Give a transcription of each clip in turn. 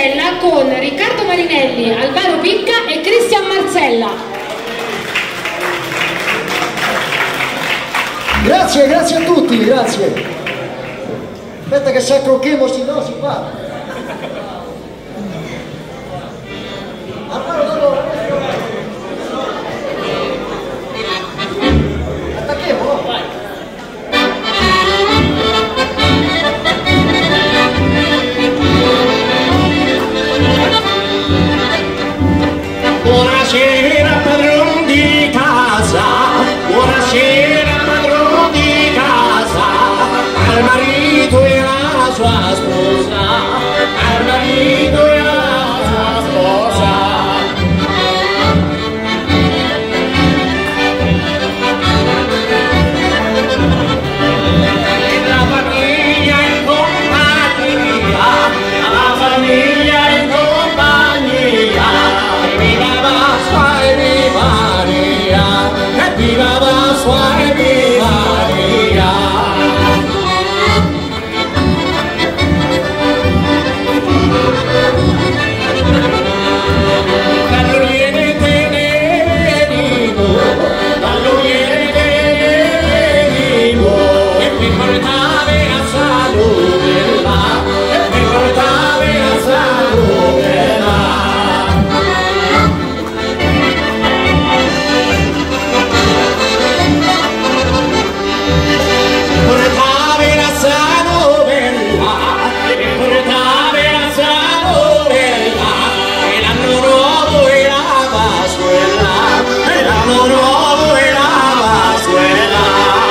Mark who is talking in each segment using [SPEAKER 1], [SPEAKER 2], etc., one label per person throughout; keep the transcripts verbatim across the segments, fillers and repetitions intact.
[SPEAKER 1] Cinderella con Riccardo Marinelli, Alvaro Picca e Cristian Marzella.
[SPEAKER 2] Grazie, grazie a tutti, grazie. Aspetta che si accrocchiamo, si no, si fa. Allora, allora, attacchiamo, no? Vai.
[SPEAKER 3] Buonasera padron di casa, buonasera padron di casa, al marito e alla sua sposa, al marito e alla sua sposa. E la famiglia in compagnia, la famiglia in compagnia. Viva Pasqua e viva Maria, e viva Pasqua e viva Maria. Cannoniere Tenerico, cannoniere Tenerico, e mi portave a salute là, e mi portave a salute là. Portave la sanovella, e portave la sanovella, e l'anno nuovo e la Pasquella, e l'anno nuovo e la Pasquella.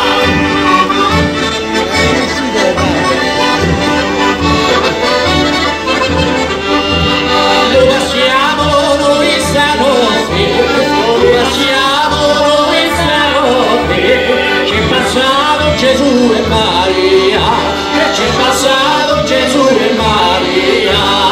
[SPEAKER 3] Lo lasciamo noi stanotte, lo lasciamo noi stanotte, c'è passato Gesù e Maria, c'è passato Gesù e Maria.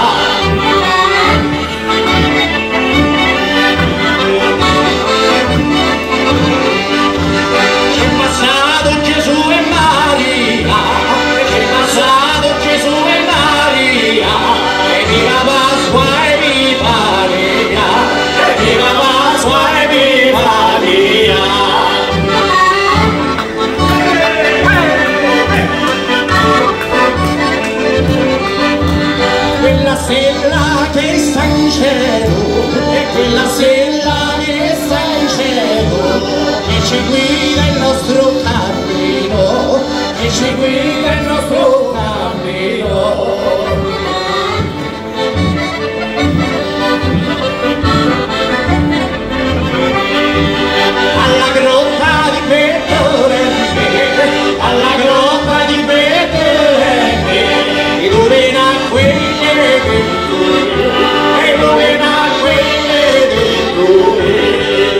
[SPEAKER 3] C'è passato Gesù e Maria, c'è passato Gesù e Maria, e viva Pasqua e viva Maria, e viva Pasqua e viva Maria. Quella stella che sta in cielo, e quella stella che sta in cielo, che ci guida il nostro cammino, che ci guida il nostro cammino. Alla grotta di Betlemme, alla grotta di Betlemme, dove nacque e dove nacque il Redentore.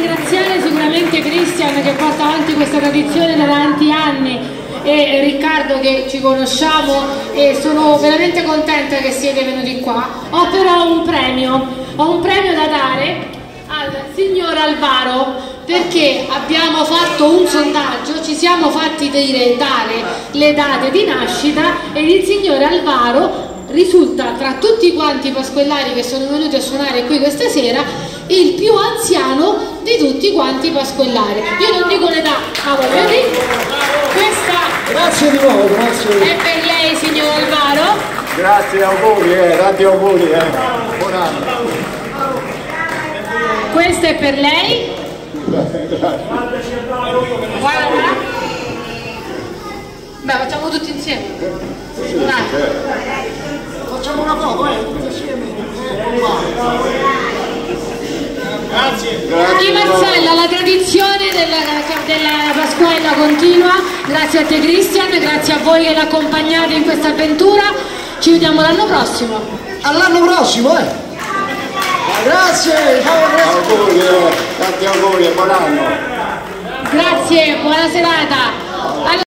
[SPEAKER 1] ringraziare sicuramente Cristian che porta avanti questa tradizione da tanti anni e Riccardo che ci conosciamo e sono veramente contenta che siete venuti qua. Ho però un premio, ho un premio da dare al signor Alvaro perché abbiamo fatto un sondaggio, ci siamo fatti dire, dare le date di nascita ed il signor Alvaro risulta tra tutti quanti i pasquellari che sono venuti a suonare qui questa sera il più anziano di tutti quanti i pasquellari. Io non dico l'età, ma voglio dire, questa
[SPEAKER 2] Grazie di nuovo, grazie.
[SPEAKER 1] è per lei signor Alvaro.
[SPEAKER 4] Grazie, auguri, eh, tanti auguri, eh. Buon anno.
[SPEAKER 1] Questa è per lei. Guarda. Beh, facciamo tutti insieme. Dai.
[SPEAKER 2] Facciamo una foto, eh, tutti insieme.
[SPEAKER 4] Grazie.
[SPEAKER 1] Di Marcella, la tradizione della, della Pasquella continua. Grazie a te Cristian, grazie a voi che l'accompagnate in questa avventura. Ci vediamo l'anno prossimo.
[SPEAKER 2] All'anno prossimo, eh. Grazie, ciao, grazie.
[SPEAKER 4] Auguri, eh, tanti auguri e buon anno.
[SPEAKER 1] Grazie, buona serata.